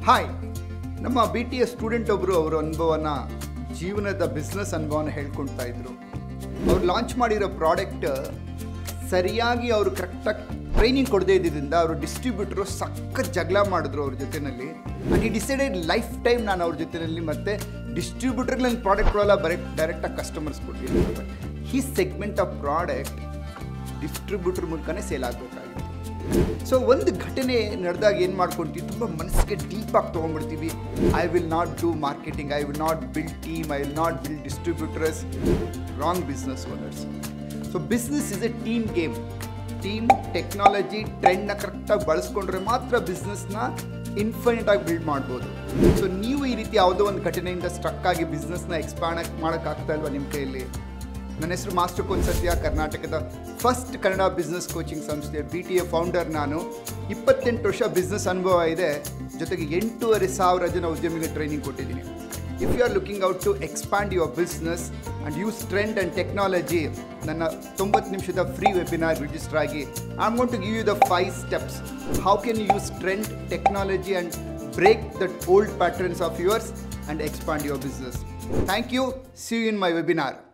Hi, ನಮ್ಮ BTS student ಒಬ್ಬರು ಅವರ ಅನುಭವನ ಜೀವನದ ಬಿಸ್ನೆಸ್ ಅನುಭವನ ಹೇಳ್ಕೊಳ್ತಾ ಇದ್ರು. ಅವ್ರು ಲಾಂಚ್ ಮಾಡಿರೋ ಪ್ರಾಡಕ್ಟ್ ಸರಿಯಾಗಿ ಅವರು ಕರೆಕ್ಟಾಗಿ ಟ್ರೈನಿಂಗ್ ಕೊಡದೇ ಇದ್ದಿದ್ದರಿಂದ ಅವರು ಡಿಸ್ಟ್ರಿಬ್ಯೂಟರು ಸಖತ್ ಜಗಳ ಮಾಡಿದ್ರು ಅವ್ರ ಜೊತೆಯಲ್ಲಿ. ಆ್ಯಂಡ್ ಈ ಡಿಸೈಡೆಡ್ ಲೈಫ್ ಟೈಮ್ ನಾನು ಅವ್ರ ಜೊತೆಯಲ್ಲಿ ಮತ್ತು ಡಿಸ್ಟ್ರಿಬ್ಯೂಟರ್ಗೆ ನನ್ನ ಪ್ರಾಡಕ್ಟ್ಗಳೆಲ್ಲ ಡೈರೆಕ್ಟಾಗಿ ಕಸ್ಟಮರ್ಸ್ ಕೊಟ್ಟಿದ್ದೀನಿ. ಈ ಸೆಗ್ಮೆಂಟ್ ಆಫ್ ಪ್ರಾಡಕ್ಟ್ ಡಿಸ್ಟ್ರಿಬ್ಯೂಟರ್ ಮೂಲಕನೇ ಸೇಲ್ ಆಗಬೇಕಾಗಿತ್ತು. ಸೊ ಒಂದು ಘಟನೆ ನಡೆದಾಗ ಏನು ಮಾಡ್ಕೊಳ್ತೀವಿ, ತುಂಬ ಮನಸ್ಸಿಗೆ ಡೀಪಾಗಿ ತೊಗೊಂಡ್ಬಿಡ್ತೀವಿ. I will not do marketing, I will not build team, I will not build distributors. Wrong business owners. So business is a team game. Team, technology, ಟ್ರೆಂಡ್ನ ಕರೆಕ್ಟಾಗಿ ಬಳಸ್ಕೊಂಡ್ರೆ ಮಾತ್ರ ಬಿಸ್ನೆಸ್ನ ಇನ್ಫಿನಿಟ್ ಆಗಿ ಬಿಲ್ಡ್ ಮಾಡ್ಬೋದು. ಸೊ ನೀವು ಈ ರೀತಿ ಯಾವುದೋ ಒಂದು ಘಟನೆಯಿಂದ ಸ್ಟ್ರಕ್ ಆಗಿ ಬಿಸ್ನೆಸ್ನ ಎಕ್ಸ್ಪ್ಯಾಂಡ್ ಮಾಡೋಕ್ಕಾಗ್ತಾ ಇಲ್ವಾ ನಿಮ್ಮ ಕೈಯಲ್ಲಿ? ನನ್ನ ಹೆಸರು ಮಾಸ್ಟರ್ ಸತ್ಯ, ಕರ್ನಾಟಕದ ಫಸ್ಟ್ ಕನ್ನಡ ಬಿಸ್ನೆಸ್ ಕೋಚಿಂಗ್ ಸಂಸ್ಥೆ BTA ಫೌಂಡರ್ ನಾನು. 28 ವರ್ಷ ಬಿಸ್ನೆಸ್ ಅನುಭವ ಇದೆ, ಜೊತೆಗೆ 8,500 ಜನ ಉದ್ಯಮಿಗಳಿಗೆ ಟ್ರೈನಿಂಗ್ ಕೊಟ್ಟಿದ್ದೀನಿ. If you are looking out to expand your business and use trend and technology, ನನ್ನ 90 ನಿಮಿಷದ ಫ್ರೀ ವೆಬಿನಾರ್ ರಿಜಿಸ್ಟರ್ ಆಗಿ. I am going to give you the 5 steps. How can you use trend, technology and break that old patterns of yours and expand your business. Thank you. See you in my webinar.